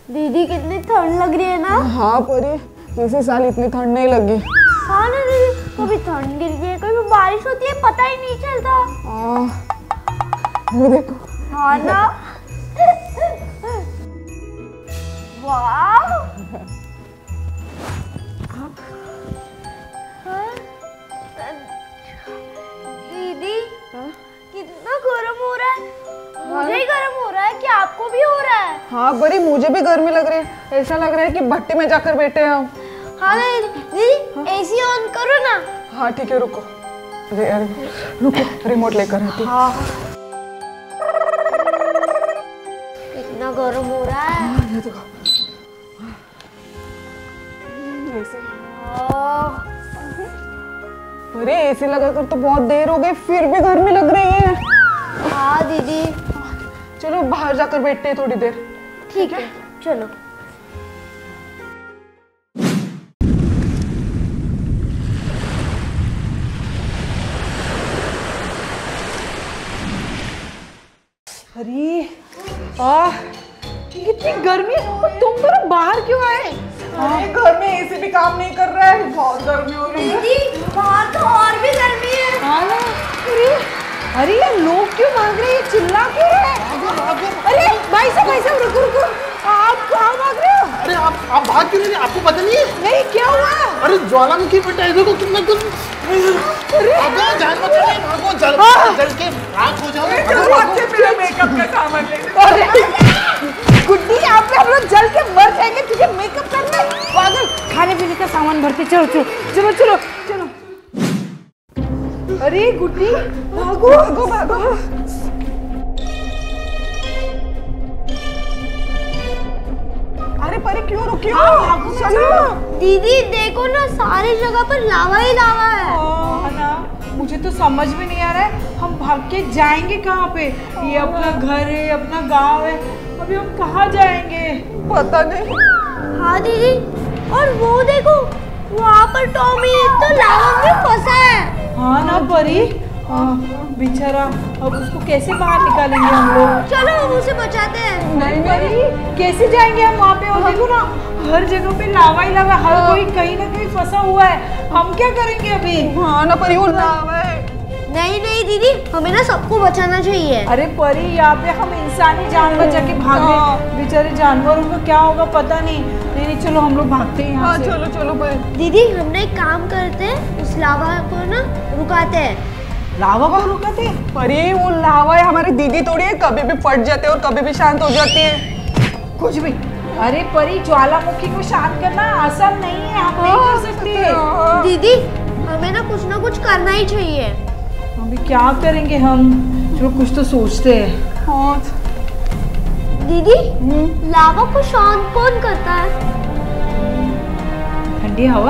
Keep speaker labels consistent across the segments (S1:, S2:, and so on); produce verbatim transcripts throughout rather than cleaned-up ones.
S1: दीदी कितनी ठंड लग रही है ना।
S2: हाँ परी, इसी साल इतनी ठंड नहीं लगी।
S1: हाँ ना दीदी, कभी ठंड गिरती है कभी बारिश होती है, पता ही नहीं चलता।
S2: हाँ वो देखो।
S1: हाँ ना। वाह। दीदी कितना गर्म हो रहा है। मुझे ही गर्म हो रहा है कि आपको भी हो रहा है?
S2: हाँ परी, मुझे भी गर्मी लग रही है। ऐसा लग रहा है कि भट्टी में जाकर बैठे हैं हम।
S1: हाँ ना दीदी, एसी ऑन करो ना।
S2: हाँ ठीक है, रुको। अरे अरे रुको, रिमोट लेकर आती हूँ।
S1: हाँ इतना गर्म हो रहा है।
S2: हाँ, ये देखो। ऐसे। अरे एसी लगाकर तो बहुत देर हो गई, फिर भी गर्मी लग रही है।
S1: हाँ दीदी।
S2: चलो बाहर जाकर बैठते हैं थोड़ी देर।
S1: ठीक है चलो।
S3: अरे आ, कितनी गर्मी है। तुम दोनों बाहर क्यों आए?
S2: अरे घर में एसी भी काम नहीं कर रहा है, बहुत गर्मी हो रही है।
S1: दीदी बाहर तो और भी गर्मी है।
S3: हाँ ना। अरे अरे ये लोग क्यों भाग रहे हैं, चिल्ला क्यों रहे हैं? अरे भाई साहब भाई साहब रुको रुको, आप कहाँ भाग रहे हो?
S4: अरे आप आप भाग क्यों नहीं? आपको पता नहीं है?
S3: नहीं क्या हुआ?
S4: अरे ज्वालामुखी फटा है, देखो कितना कुछ। भागो जान बचाने, भागो जल जल के राख हो जाओ।
S2: मेरा मेकअप का सामान ले।
S3: अरे गुड्डी, यहाँ पे हम लोग जल के मर जाएंगे, तुझे मेकअप करना है? पागल, खाने पीने का सामान भरते। चलो चलो चलो चलो चलो। अरे गुड्डी भागो भागो भागो।
S2: अरे परी क्यों रुकी हो? चलो।
S1: दीदी देखो ना, सारी जगह पर लावा ही लावा है।
S3: हाँ ना, मुझे तो समझ में नहीं आ रहा है, हम भाग के जाएंगे कहाँ पे? ये अपना घर है, अपना गांव है, अभी हम कहाँ जाएंगे?
S2: पता नहीं।
S1: हाँ दीदी, और वो देखो वहाँ पर टॉमी तो लावा में फंसा है।
S3: हाँ ना परी, बेचारा, अब उसको कैसे बाहर निकालेंगे हम लोग?
S1: चलो हम उसे बचाते हैं।
S3: नहीं परी, कैसे जाएंगे हम वहाँ पे? और देखो ना, हर जगह पे लावा ही लावा, हर कोई कहीं ना कहीं फंसा हुआ है, हम क्या करेंगे अभी?
S2: हाँ ना परी, वो लावा है।
S1: नहीं नहीं दीदी, हमें ना सबको बचाना चाहिए।
S3: अरे परी, यहाँ पे हम इंसानी जान बचा के भाग रहे, बेचारे जानवरों का क्या होगा पता नहीं। नहीं नहीं चलो हम लोग भागते हैं यहाँ
S2: हाँ
S3: से।
S2: चलो चलो परी।
S1: दीदी हमने एक काम करते हैं, उस लावा को ना रुकाते हैं।
S3: लावा को रुकाते?
S2: परी वो लावा है, हमारी दीदी थोड़ी है, कभी भी फट जाते हैं और कभी भी शांत हो जाती है।
S3: कुछ भी। अरे परी, ज्वालामुखी को शांत करना आसान नहीं है, हम नहीं कर सकते।
S1: दीदी हमें ना कुछ ना कुछ करना ही चाहिए।
S3: अभी क्या करेंगे हम? चलो कुछ तो सोचते हैं।
S2: हाँ
S1: दीदी लावा को शांत कौन करता है?
S3: ठंडी हवा।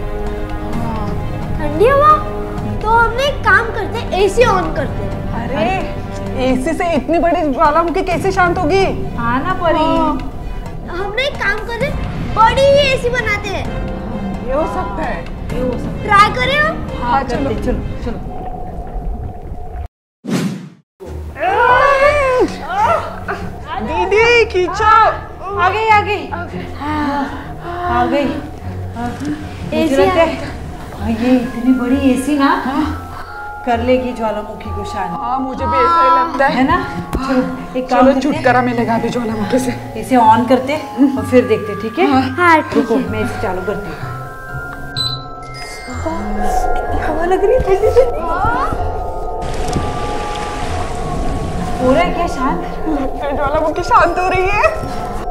S1: ठंडी हवा? तो हमने एक काम करते हैं, एसी ऑन करते हैं।
S2: अरे एसी से इतनी बड़ी ज्वालामुखी कैसे शांत होगी?
S3: हाँ ना परी।
S1: हमने एक काम करते हैं, बड़ी ही एसी बनाते हैं।
S2: ये हो सकता है,
S3: ये हो सकता
S1: ट्राई करें हम?
S3: है। हाँ चलो चलो चलो।
S2: दीदी खींचो।
S3: आ गई आ गई आ गई।
S1: एसी
S3: मुझे लगता है हाँ, ये इतनी बड़ी एसी ना कर लेगी ज्वालामुखी को शांत।
S2: हाँ मुझे भी ऐसा ही लगता है।
S3: है ना? चलो एक काम
S2: चलो
S3: करते हैं,
S2: छुटकारा मिलेगा अभी ज्वालामुखी से।
S3: इसे ऑन करते और फिर देखते, ठीक है?
S1: हाँ ठीक
S3: रुको,
S1: है।
S3: मैं इसे चालू करती हूँ। कितनी हवा लग रही है ठंडी ठंडी। हो रहा है क्या शांत?
S2: लगता है ज्वालामुखी शांत हो रही है।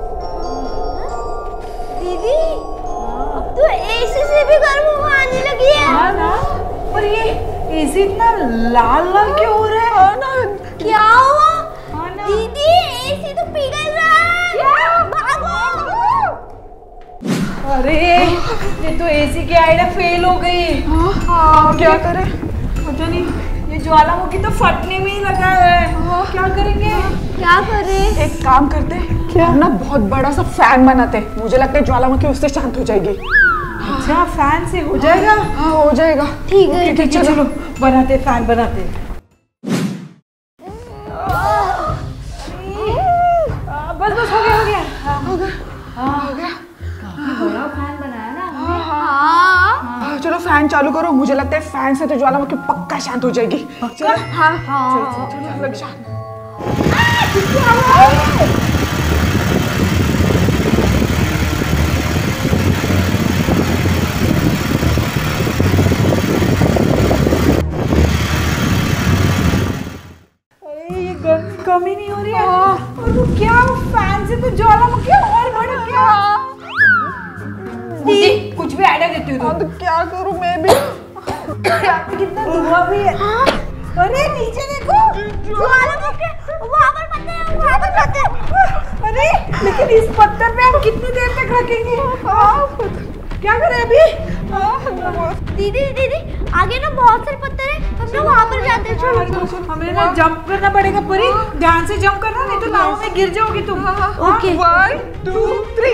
S1: दीदी अब तो एसी से भी गर्म हवा आने लगी है।
S3: हाँ ना, पर ये एसी इतना लाल लाल क्यों हो रहा है?
S2: हाँ ना।
S1: क्या हुआ?
S3: हाँ ना।
S1: दीदी एसी तो पिघल रहा है। क्या? भागो।
S3: अरे ये तो एसी की आइडिया फेल हो गई।
S2: हाँ क्या करें?
S3: पता नहीं, ये ज्वालामुखी तो फटने में ही लगा है। क्या करेंगे?
S1: क्या करें?
S2: एक काम करते हैं, क्या ना बहुत बड़ा सा फैन बनाते हैं, मुझे लगता है ज्वालामुखी उससे शांत हो जाएगी।
S3: अच्छा फैन से हो जाएगा?
S2: हाँ हो जाएगा।
S1: ठीक है
S3: ठीक है चलो बनाते, फैन बनाते। बस बस हो गया हो गया।
S2: फैन चालू करो, मुझे लगता है फैन से तो ज्वालामुखी पक्का शांत हो जाएगी। चलो हाँ
S1: हाँ
S2: चलो चलो लग शांत।
S3: अरे ये गर्मी कम ही नहीं हो रही है। और वो क्या फैन से तो ज्वालामुखी और भड़क गया। मुझे कुछ भी आइडिया देती हूँ
S2: हाँ तो क्या करूँ मैं भी।
S3: यहाँ पे कितना धुआं भी है। अरे नीचे देखो
S1: ज्वालामुखी वहाँ पर पत्ते हैं, वहाँ पर पत्ते हैं।
S3: अरे लेकिन इस पत्थर पे हम कितनी देर तक रखेंगे? क्या करें अभी?
S1: दीदी दीदी आगे ना बहुत सारे पत्थर हैं, हम लोग वहाँ पर जाते हैं। चलो
S3: हमें ना जंप करना पड़ेगा परी, ध्यान से जंप करना नहीं तो लावा में गिर जाओगी तुम।
S1: Okay
S2: one two three.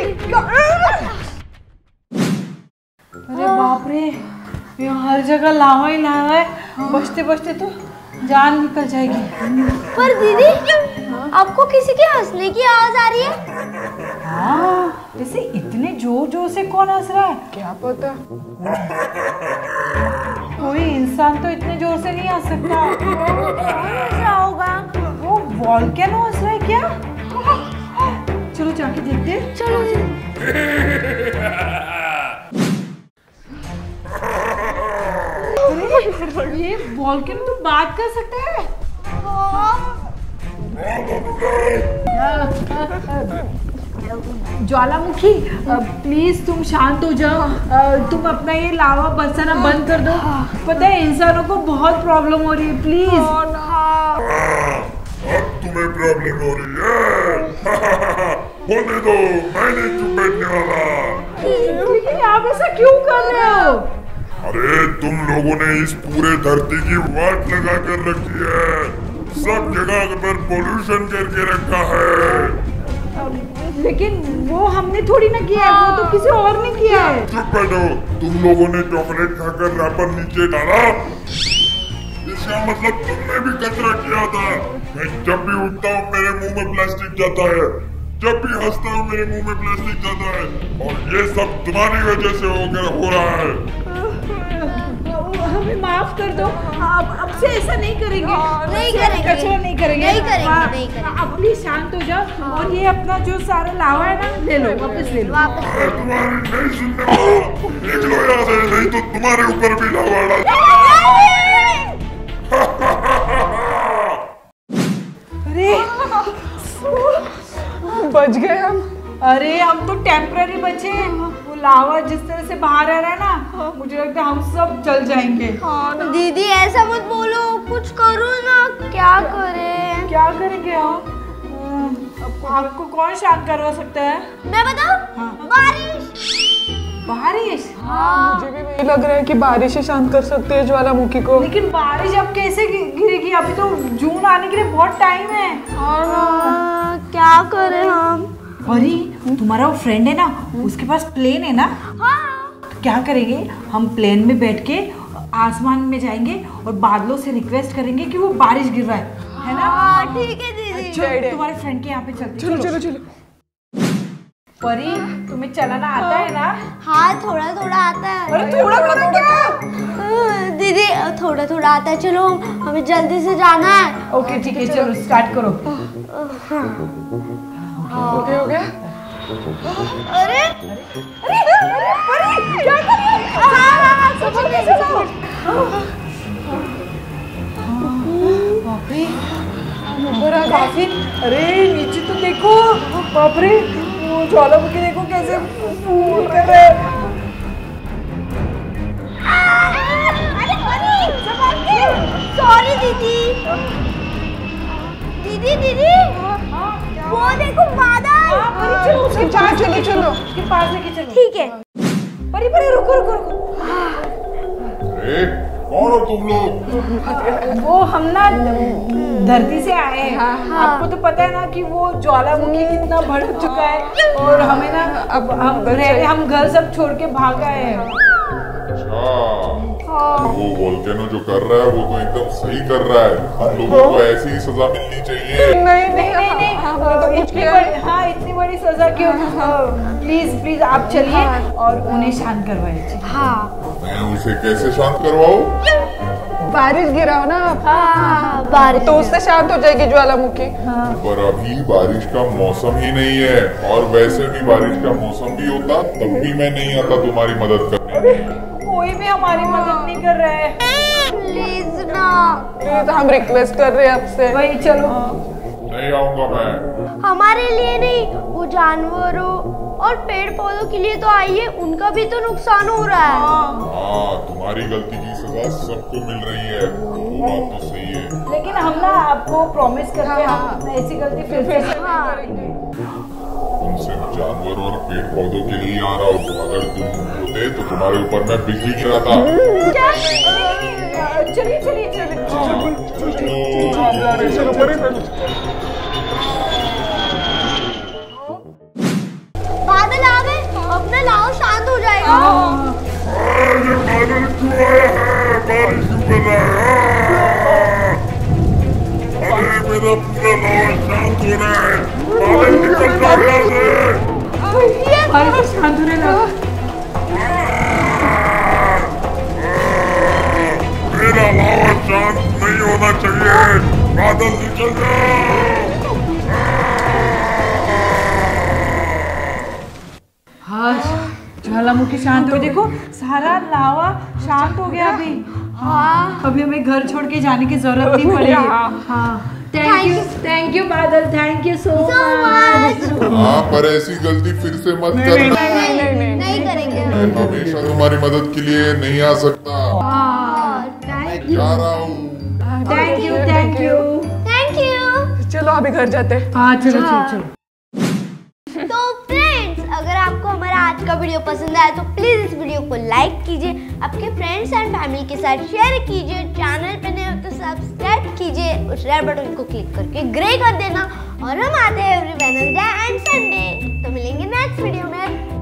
S3: अरे बाप रे, यहाँ हर जगह लावा ही लावा है, बचते बचते तो जान निकल जाएगी।
S1: पर दीदी आपको किसी के हंसने की आवाज आ रही है।
S3: हाँ जैसे इतने जोर जोर से कौन हंस रहा है?
S2: क्या पता,
S3: कोई इंसान तो इतने जोर से नहीं हंस सकता।
S1: क्या होगा?
S3: वो वॉल्केनो हंस रहा है क्या? चलो जाके देखते हैं।
S1: चलो
S3: अरे ये वॉल्केनो तो बात कर सकता है। ज्वालामुखी प्लीज तुम शांत हो जाओ। अ, तुम अपना ये लावा बरसाना बंद कर दो। पता है इंसानों को बहुत प्रॉब्लम हो रही है, प्लीज।
S5: अब तुम्हें प्रॉब्लम हो रही है। होने दो, मैं नहीं चुप बैठने वाला।
S3: लेकिन आप ऐसा क्यों कर रहे हो?
S5: अरे तुम लोगों ने इस पूरे धरती की वाट लगा कर रखी है, सब जगह पर पोल्यूशन करके रखा है।
S3: लेकिन वो हमने थोड़ी ना किया है, वो तो किसी और ने किया है।
S5: चुप बैठो, तुम लोगों ने चॉकलेट खाकर रैपर नीचे डाला, इसका मतलब तुमने भी कचरा किया था। मैं जब भी उठता हूँ मेरे मुंह में प्लास्टिक जाता है, जब भी हंसता हूँ मेरे मुंह में प्लास्टिक जाता है, और ये सब तुम्हारी वजह से हो गया हो रहा है।
S3: हमें माफ कर दो, अब अब से ऐसा नहीं करेंगे।
S1: नहीं करेंगे।
S3: कचरा नहीं करेंगे।
S1: नहीं करेंगे,
S3: हाँ,
S1: नहीं करेंगे।
S3: अब प्लीज शांत हो जाओ और ये अपना जो सारा लावा है ना ले लो, वापस ले लो।
S1: वापस
S5: अरे तुम्हारी नहीं सुनने वाला, निकलो यहाँ से, नहीं तो तुम्हारे ऊपर भी लावा डाल।
S3: अरे
S2: बच गए हम।
S3: अरे हम तो टेम्पररी बचे हैं। वो लावा जिस तरह से बाहर आ रहा है ना, मुझे लगता है हम सब जल जाएंगे।
S1: दीदी ऐसा मत बोलो, कुछ करो ना। क्या करें?
S3: क्या करेंगे हम? आपको कौन शांत करवा सकता है?
S1: मैं बताऊं?
S3: हाँ।
S1: बारिश।
S3: बारिश?
S2: हाँ मुझे भी वही लग रहा है कि बारिश ही शांत कर सकते हैं ज्वालामुखी को।
S3: लेकिन बारिश अब कैसे गि- गिरेगी? अभी तो जून आने के लिए बहुत टाइम है।
S1: हाँ, क्या करें हम?
S3: अरे तुम्हारा वो फ्रेंड है ना, उसके पास प्लेन है ना?
S1: हाँ।
S3: तो क्या करेंगे, हम प्लेन में बैठ के आसमान में जाएंगे और बादलों से रिक्वेस्ट करेंगे कि वो बारिश गिरवाए, है ना?
S1: हाँ, ठीक है दीदी।
S2: अच्छा idea।
S3: तुम्हारे फ्रेंड के यहाँ पे चलते।
S2: चलो चलो चलो।
S3: परी तुम्हें चलाना आता है ना?
S1: हाँ थोड़ा थोड़ा आता है।
S3: अरे थोड़ा थोड़ा क्या?
S1: हाँ, दीदी थोड़ा थोड़ा आता है। चलो हमें जल्दी से जाना है।
S3: ओके ठीक है, चलो स्टार्ट करो।
S2: ओके हो गया।
S1: अरे
S3: अरे अरे परी क्या कर रही है?
S1: हाँ हाँ हाँ सब ठीक है, सब
S3: बाप रे, ऊपर आ काफी। अरे नीचे तो देखो, बाप रे, वो ज्वालामुखी देखो कैसे फूट कर रहा है।
S1: अरे परी संभाल के। सॉरी दीदी। दीदी दीदी वो देखो बादल।
S3: परी चलो उसके
S2: चलो
S3: पास
S2: चलो
S3: लेके
S2: चलो।
S3: उसके पास लेके चलो।
S1: ठीक है।
S3: परी परी रुको रुको रुको।
S5: अरे कौन हो तुम लोग?
S3: वो हम ना धरती से आए हैं। आपको तो पता है ना कि वो ज्वालामुखी कितना भड़क चुका है, और हमें ना अब हम रहने हम घर सब छोड़ के भाग आए हैं।
S5: अच्छा, वो वोल्केनो जो कर रहा है वो तो एकदम सही कर रहा है, हम लोगों को ऐसी ही सजा मिलनी चाहिए।
S2: नहीं
S3: नहीं नहीं नहीं,
S2: हमने तो कुछ
S3: इतनी
S2: किया
S3: बड़ी, हाँ इतनी बड़ी सजा क्यों? प्लीज प्लीज आप चलिए और उन्हें शांत करवाइए।
S1: हाँ
S5: मैं उसे कैसे शांत करवाऊं?
S2: बारिश गिराओ ना आप।
S1: हाँ, बारिश
S2: तो उससे शांत हो जाएगी ज्वालामुखी।
S5: पर अभी बारिश का मौसम ही नहीं है, और वैसे भी बारिश का मौसम भी होता तब भी मैं नहीं आता तुम्हारी मदद करने।
S3: कोई भी हमारी मदद नहीं कर रहा है।
S1: प्लीज ना।
S2: ये तो हम रिक्वेस्ट कर रहे हैं आपसे।
S3: वही चलो।
S5: नहीं आऊंगा मैं।
S1: हमारे लिए नहीं, वो जानवरों और पेड़ पौधों के लिए तो आइए, उनका भी तो नुकसान हो रहा है।
S5: हाँ, तुम्हारी गलती की सजा सबको मिल रही है, वो बात तो सही है।
S3: लेकिन हम ना आपको प्रॉमिस करते हैं हम ऐसी गलती फिर से नहीं करेंगे।
S5: तुम सिर्फ जानवर और पेड़ पौधों के लिए आ रहा हो, अगर तुम होते तो तुम्हारे ऊपर मैं बिजली गिराता।
S3: चलिए चलिए चलिए।
S1: बादल आ गए, अपना लाओ शांत हो जाएगा।
S5: अरे बादल क्यों आया है? बारिश क्यों कर रहा है? अरे मेरा पूरा लावा शांत हो रहा है, बादल निकल रहा है।
S3: बारिश शांत होने लगा।
S5: मेरा लावा शांत नहीं होना चाहिए, बादल निकल जाओ।
S3: हाँ, ज्वालामुखी शांत हो। देखो सारा लावा शांत हो गया अभी। हाँ, अभी हमें घर छोड़ के जाने की जरूरत नहीं पड़ेगी। हाँ, thank you thank you Badal, thank you so much.
S5: हाँ, पर ऐसी गलती फिर से मत करना।
S1: नहीं नहीं नहीं, नहीं करेंगे।
S5: मैं हमेशा तुम्हारी मदद के लिए नहीं आ सकता। जा रहा हूँ।
S3: Thank you thank you
S1: thank you.
S2: चलो अभी घर जाते हैं।
S3: हाँ चलो चलो चलो।
S1: तो फ्रेंड्स, अगर आपको हमारा आज का वीडियो पसंद आया तो प्लीज इस वीडियो को लाइक कीजिए, आपके फ्रेंड्स एंड फैमिली के साथ शेयर कीजिए, चैनल पे नए हो तो सब्सक्राइब कीजिए, उस रेड बटन को क्लिक करके ग्रे कर देना। और हम आते हैं एवरी वेडनेसडे एंड संडे, तो मिलेंगे नेक्स्ट वीडियो में।